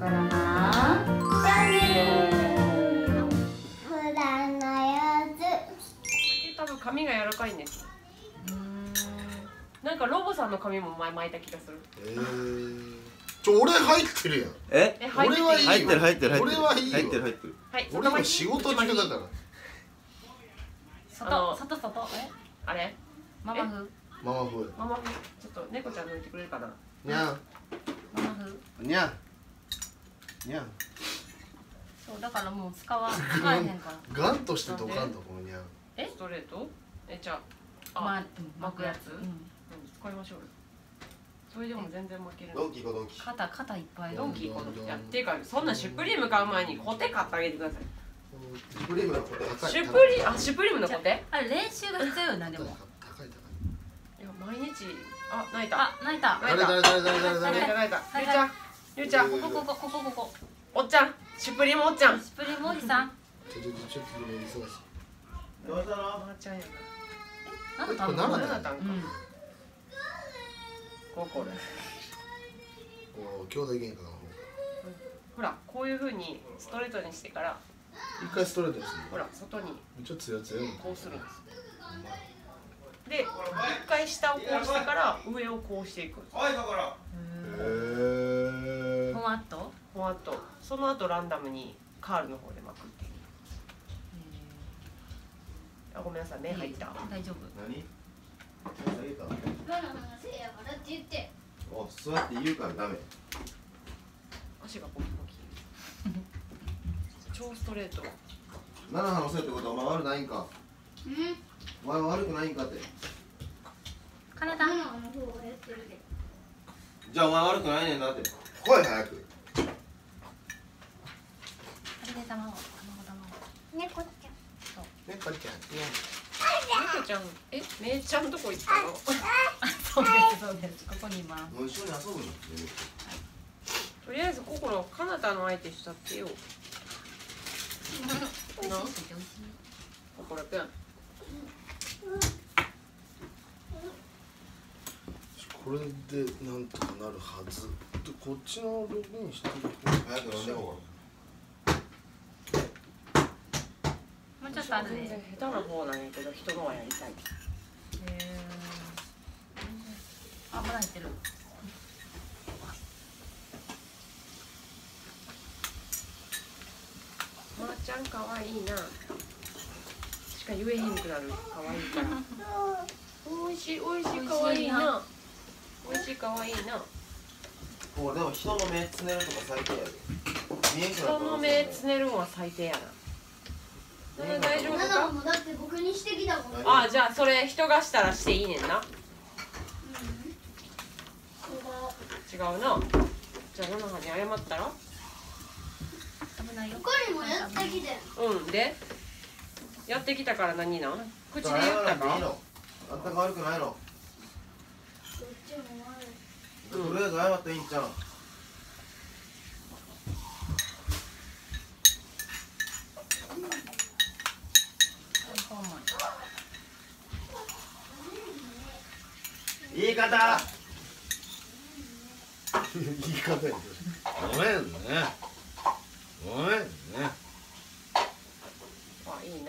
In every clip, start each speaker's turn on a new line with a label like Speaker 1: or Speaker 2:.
Speaker 1: コロなチャンネル。普段のやつ。
Speaker 2: 多分髪が柔らかいんです。なんかロボさんの髪も前巻いた気がする。
Speaker 3: 俺入ってるやん。
Speaker 2: 俺
Speaker 3: はいいよ。
Speaker 4: 入ってる
Speaker 3: 俺はいいよ。
Speaker 4: 入ってる。
Speaker 2: はい。
Speaker 3: 俺今仕事中だから。
Speaker 1: 外
Speaker 2: あれ？
Speaker 1: ママ風。
Speaker 3: ママ風。
Speaker 2: ママ風。ちょっと猫ちゃん抜いてくれるかな。
Speaker 3: にゃん。
Speaker 1: ママ風。
Speaker 3: にゃん。にゃん。
Speaker 1: そうだからもう使えへんから。
Speaker 3: ガンとしてドカンとこのにゃん。
Speaker 2: ストレート？じゃあ巻くやつ？使いましょうよ。それでも全然負ける。
Speaker 4: ドンキードンキー。
Speaker 1: 肩いっぱい。
Speaker 2: ドンキーこのっていうかそんなシュプリーム買う前にコテ買ってあげてください。
Speaker 4: シュプリームのコテ高い。
Speaker 2: シュプリームのコテ？
Speaker 1: あれ練習が必要よなでも。
Speaker 3: 高い。
Speaker 2: いや毎日泣いた。
Speaker 1: 泣いた。
Speaker 3: 誰。
Speaker 2: ゆうちゃん。
Speaker 1: ここ。
Speaker 2: おっちゃん。シュプリームおっちゃん。
Speaker 1: シュプリームおじさん。
Speaker 3: ちょっと忙しい。
Speaker 4: どうしたの？
Speaker 2: まーちゃんやな。
Speaker 3: これ7だよ。
Speaker 2: これ。
Speaker 3: 兄弟喧嘩の方。
Speaker 2: ほらこういう風にストレートにしてから
Speaker 3: 一回ストレートにする。
Speaker 2: ほら外に
Speaker 3: ちょっとツヤツヤ。
Speaker 2: こうするんです。で一回下をこうしてから上をこうしていくんです。
Speaker 4: はいだから。
Speaker 1: ほわっと。
Speaker 2: その後ランダムにカールの方で巻くっていう。ごめんなさい目入った。
Speaker 1: 大丈夫。
Speaker 4: 何？
Speaker 1: ママのせいやからって言って。
Speaker 4: お、そうやって言うからダメ。
Speaker 2: 足がポキポキ。超ストレート。
Speaker 4: ナナハのせいってことはお前悪くないんか。お前は悪くないんかって。
Speaker 1: 金田。
Speaker 4: じゃあお前悪くないねんなって。来い早く。
Speaker 1: あれで卵。
Speaker 3: 猫ちゃん。
Speaker 2: 猫ちゃん姉ちゃんとこ行ったの？
Speaker 1: そうです。ここにいます。
Speaker 4: もう一緒に遊ぶの。
Speaker 2: とりあえずここのカナダの相手したってよ。これくん。
Speaker 3: これでなんとかなるはず。でこっちのログインしてる。
Speaker 4: 早く飲んでも
Speaker 1: もうちょっとある
Speaker 2: 全然
Speaker 1: で。
Speaker 2: 下手な方なんやけど人のはやりたい。
Speaker 1: あ、まだ入ってる。
Speaker 2: まーちゃん可愛いな。しか言えへんくなる。可愛いから。おいしい可愛いな。おいしい可愛いな。
Speaker 4: もうでも人の目つねるとか最低やで。
Speaker 2: 人の目つねるんは最低やな。大丈夫か？
Speaker 1: だって僕にしてきたもん。
Speaker 2: あ、じゃあそれ人がしたらしていいねんな。違うな。じゃあナナハに謝ったら？
Speaker 1: 危ないよ。
Speaker 5: これもやってきて。
Speaker 2: でやってきたから何なん？口で言ったか？
Speaker 4: あんたが悪くないの。
Speaker 5: どっちも悪い。
Speaker 4: とりあえず謝っていいんちゃう？言い方。
Speaker 3: 言い方や。ごめんね。
Speaker 2: あ、いいな。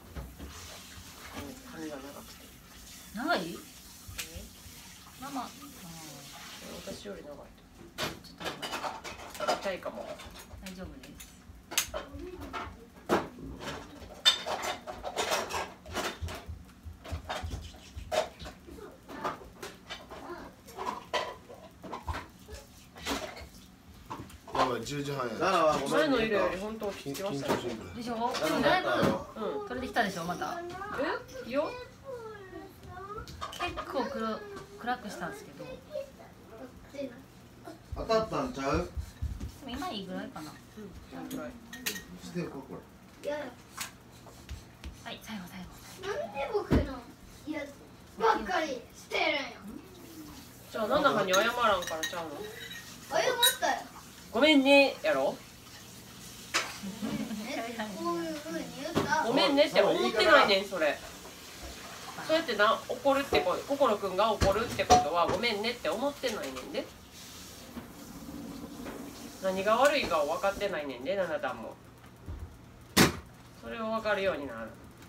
Speaker 2: 髪が長くて。
Speaker 1: 長い？ママ。
Speaker 2: 私より長い。
Speaker 1: ちょっと長い。
Speaker 2: 痛いかも。
Speaker 1: 大丈夫です。
Speaker 3: 10時半や。
Speaker 2: 前の色より本当落ち着きましたね。
Speaker 1: でしょ？でもだいぶ取れてきたでしょまた。
Speaker 2: いいよ。
Speaker 1: 結構暗くしたんですけど。
Speaker 4: 当たったんちゃう？
Speaker 1: でも今いいぐらいかな。
Speaker 4: してよこれ。
Speaker 5: や
Speaker 1: はい最後。
Speaker 5: なんで僕のやつばっかりしてるんや。
Speaker 2: じゃあナナハに謝らんからちゃうの？
Speaker 5: 謝ったよ。
Speaker 2: ごめんねやろ。
Speaker 5: こういう風に言った。
Speaker 2: ごめんねって思ってないねんそれ。そうやって怒るってこと、心くんが怒るってことはごめんねって思ってないねんで。 何が悪いかを分かってないねんで、ななたんも。それを分かるようになる。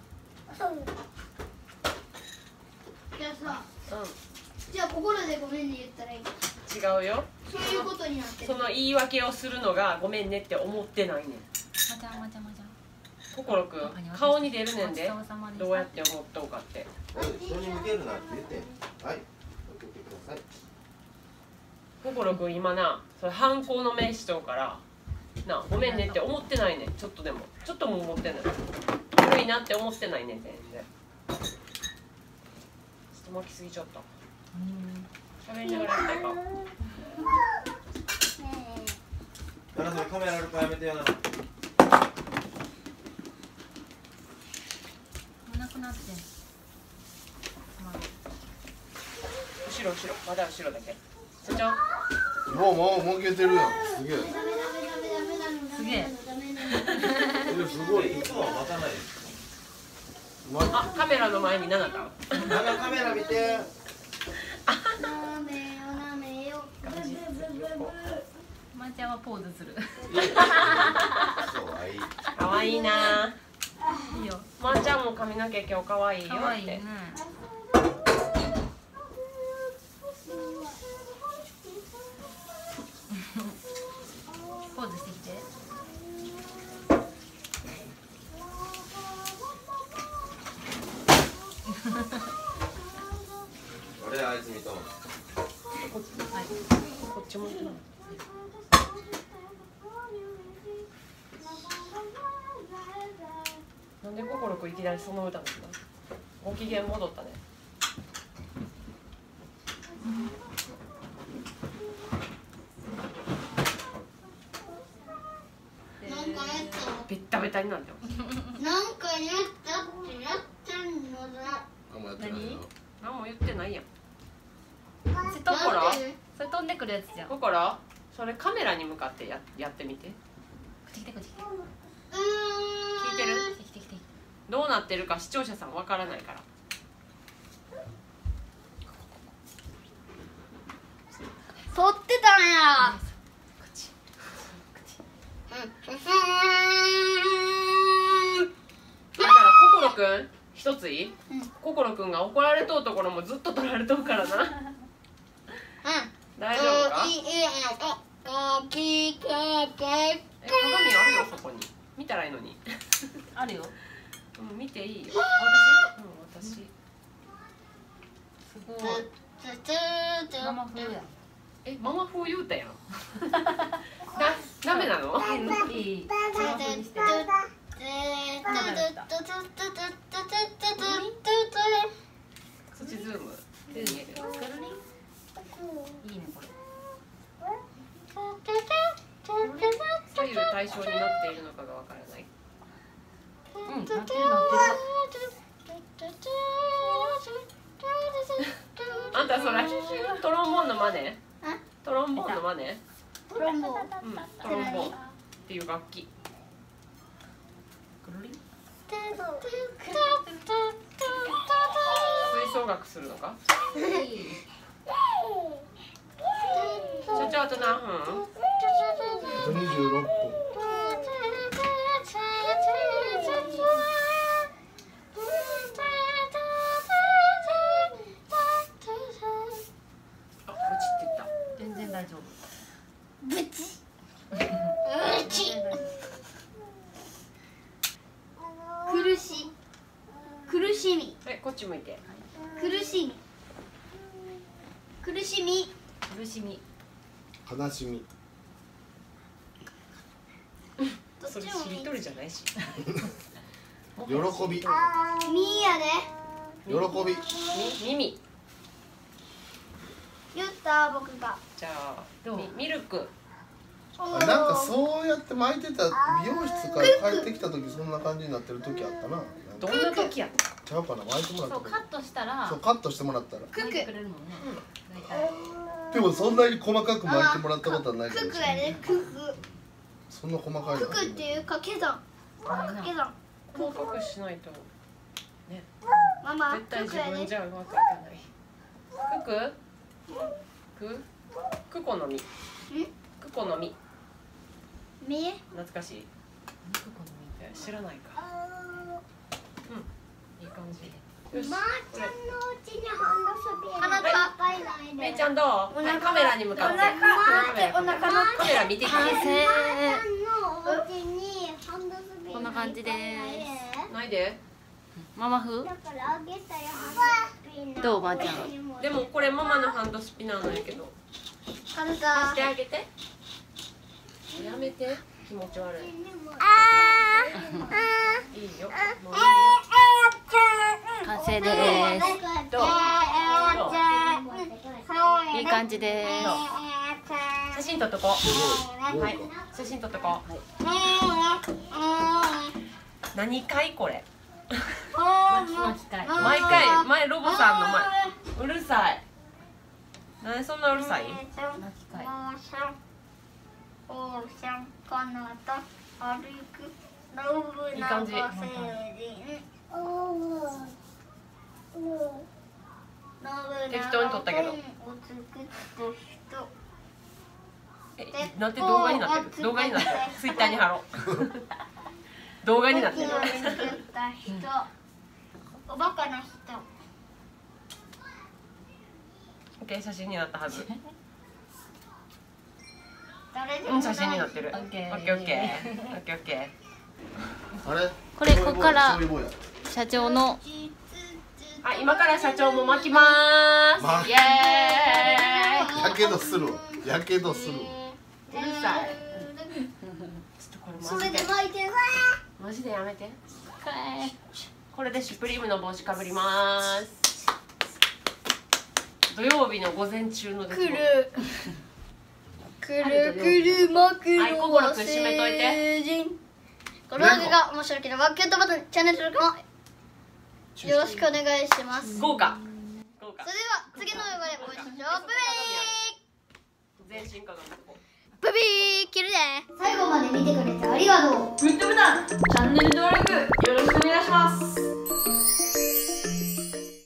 Speaker 5: じゃあさ、
Speaker 2: う
Speaker 5: じゃあ心でごめんね言ったらいい。
Speaker 2: ん、違うよ。
Speaker 5: そういうことになってる。
Speaker 2: その言い訳をするのがごめんねって思ってないねん。
Speaker 6: まちゃんまちゃんまちゃん。
Speaker 2: 心くん顔に出るねんで、
Speaker 6: ごちそうさまでした
Speaker 2: どうやって思っとうかって。
Speaker 4: 人に向けるなって言ってはい送ってください。
Speaker 2: 心くん今な、それ反抗の目しとうからな、ごめんねって思ってないねん。ちょっとでもちょっとも思ってない。悪いなって思ってないねん全然。ちょっと巻きすぎちゃった。喋りながらやりたいか。
Speaker 4: ならそれカメラあるからやめてよな。
Speaker 6: なくなってん。
Speaker 2: 後ろ後ろ、まだ後ろだけ。社長。
Speaker 3: もう負けてるやん。すげえ。
Speaker 6: すげえ。
Speaker 3: すごい。
Speaker 4: いつもは待たないです。
Speaker 2: あ、カメラの前にナナタン。
Speaker 4: カメラ見て。
Speaker 5: なめよなめよ。
Speaker 6: まちゃんはポーズする。
Speaker 4: そうはいい。
Speaker 2: 可愛いな。
Speaker 6: いいよ。
Speaker 2: まーちゃんも髪の毛今日可愛いよって
Speaker 6: 可愛いね。。ポーズしてきて。
Speaker 4: 俺あいつ見とん。
Speaker 6: はい。
Speaker 2: こっちも。なんで心くんいきなりその歌なんだ。ご機嫌戻ったね。
Speaker 5: なんかやったの。
Speaker 2: ベッタベタになってます。
Speaker 5: なんかやったってやったのだ。
Speaker 3: あんまやってないよ。
Speaker 2: 何も言ってないやん。
Speaker 6: それところ
Speaker 5: なんで。
Speaker 6: それ飛んでくるやつじゃん。こ
Speaker 2: 心、それカメラに向かってやってみて。
Speaker 6: っち来てこっち来て。
Speaker 2: 聞いてる？
Speaker 6: 来て来て来て。
Speaker 2: どうなってるか視聴者さんわからないから。
Speaker 5: 撮ってたんや。
Speaker 2: こっち。だから心くん一ついい？心くんが怒られとうところもずっと撮られとうからな。大丈夫か？鏡あるよそこに。見たらいいのに。
Speaker 6: あるよ。
Speaker 2: うん、見ていいよ。
Speaker 6: 私？
Speaker 2: 私。
Speaker 6: すごい。ママ風や。
Speaker 2: え、ママ風言うたやん。ダメなの？
Speaker 6: いい。ママ風にして。
Speaker 2: そっちズーム。見える。
Speaker 6: いいねこれ。
Speaker 2: 左右対称になっているのかがわからない。
Speaker 6: うん、なってるなってる。
Speaker 2: あんたそれトロンボーンの真似？トロンボーンの真似？
Speaker 5: トロンボーン。
Speaker 2: うん、トロンボーンっていう楽器。
Speaker 6: くるりん。
Speaker 2: 吹奏楽するのか？社長あと何分
Speaker 3: 26分。
Speaker 2: あ、落ちてった。
Speaker 6: 全然大丈夫。
Speaker 5: ブチ。苦しい。苦しみ。
Speaker 2: はい、こっち向いて。
Speaker 5: 苦しみ。苦しみ。
Speaker 6: 苦しみ。
Speaker 3: 悲しみ。
Speaker 2: それしりとりじゃないし。
Speaker 3: 喜び。
Speaker 5: みやで。
Speaker 3: 喜び。
Speaker 2: 耳。
Speaker 5: 言った僕が。
Speaker 2: じゃあ
Speaker 6: どう
Speaker 2: ミルク。
Speaker 3: なんかそうやって巻いてた美容室から帰ってきた時そんな感じになってる時あったな。
Speaker 2: どんな時や？
Speaker 3: ちゃうかな、巻いてもらった時。
Speaker 6: そうカットしたら
Speaker 3: そうカットしてもらったら。
Speaker 6: 巻いてくれるもんね。大体。
Speaker 3: でもそんなに細かく巻いてもらったことはないかもし
Speaker 5: クク
Speaker 3: れない。
Speaker 5: やで。クク。
Speaker 3: そんな細かいの。
Speaker 5: ククっていう掛け算。掛け算。
Speaker 2: 細かくしないとね。
Speaker 5: ママ。
Speaker 2: 絶対自
Speaker 5: ククやで。
Speaker 2: 分じゃうまくいかない。クク？クコの実。クコの実。
Speaker 1: み
Speaker 2: 懐かしい。知らないか。いい感じ。よし。
Speaker 1: まーちゃんのうちにハンドスピー
Speaker 5: 鼻と
Speaker 1: 赤いないで
Speaker 2: めいちゃんどう？はいカメラに向かって。
Speaker 5: お腹の
Speaker 2: カメラ見てきて。
Speaker 6: 完成。
Speaker 1: まーちゃんのお家にハンドスピー
Speaker 6: こんな感じです
Speaker 2: ないで。
Speaker 6: ママ風
Speaker 1: だからあげたよハンドスピナー
Speaker 6: どうおばあちゃん
Speaker 2: でもこれママのハンドスピナーなんやけど。
Speaker 5: 軽
Speaker 2: 貸してあげて。やめて。気持ち悪い。いいよ。もういいよ。
Speaker 6: 完成です
Speaker 2: どう？どう？
Speaker 6: いい感じです
Speaker 2: 写真撮っとこう。はい。写真撮っとこう。何回これ？
Speaker 6: 巻き替え
Speaker 2: 毎回前ロボさんの前うるさい。なんでそんなうるさい？
Speaker 6: 巻き替え
Speaker 2: いい感じ。適当に撮ったけど。なんて動画になってる？動画になってる。ツイッターに貼ろう。動画になってる。
Speaker 1: おバカな人。
Speaker 2: オッケー写真になったはず。
Speaker 1: 誰でも
Speaker 2: うん写真になってる。
Speaker 6: オッケー
Speaker 2: オッケーオッケーオッケーオッケ
Speaker 3: あれ
Speaker 6: これここから
Speaker 3: 調理棒や
Speaker 6: 社長の
Speaker 2: ー。はい今から社長も巻きまーす。イエーイ。
Speaker 3: やけどするわやけどするわ
Speaker 2: うるさい。ちょっとこれ
Speaker 1: それ
Speaker 2: マジで
Speaker 1: で巻いてる。
Speaker 2: マジでやめて。これでシュプリームの帽子かぶりまーす。土曜日の午前中の出来事。
Speaker 5: くるくるマクロ
Speaker 2: はい心くん締めといて。
Speaker 5: この動画が面白ければグッドボタンチャンネル登録もよろしくお願いします。
Speaker 2: 豪華。豪華
Speaker 5: それ。では次の動画でお会いしましょう。
Speaker 2: 全身かがむとこ。
Speaker 5: ブビー切るで。
Speaker 1: 最後まで見てくれてありがとう。
Speaker 2: グッドボタン、チャンネル登録よろしくお願いします。